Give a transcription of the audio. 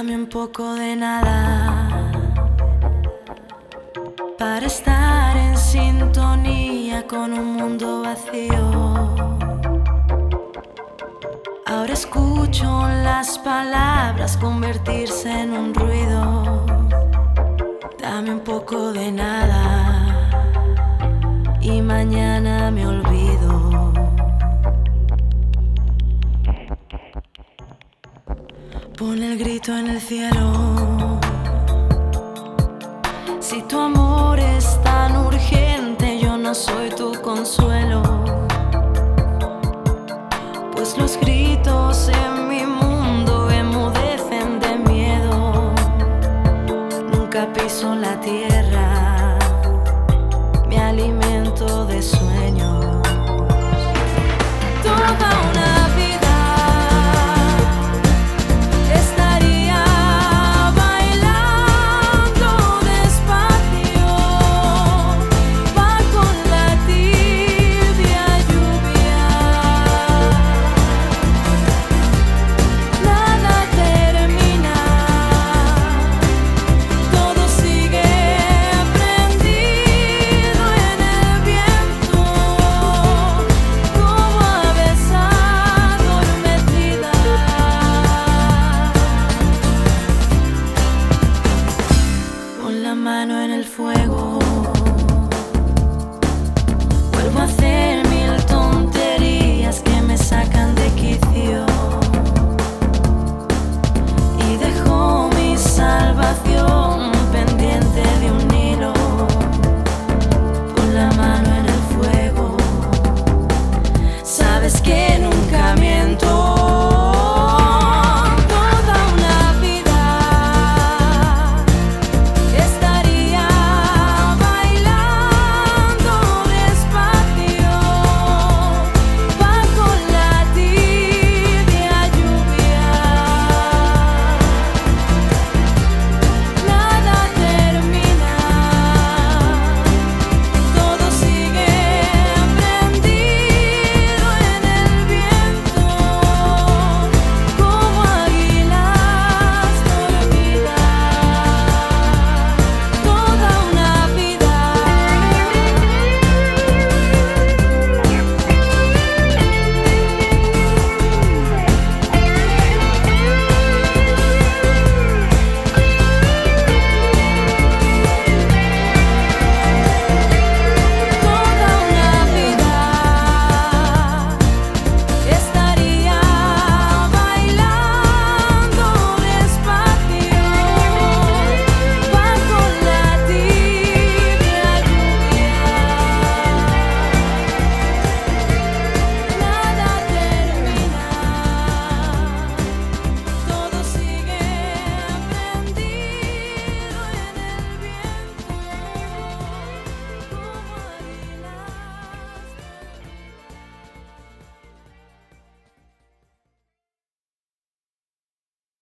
Dame un poco de nada para estar en sintonía con un mundo vacío. Ahora escucho las palabras convertirse en un ruido. Dame un poco de nada y mañana me olvido. Pon el grito en el cielo. Si tu amor es tan urgente,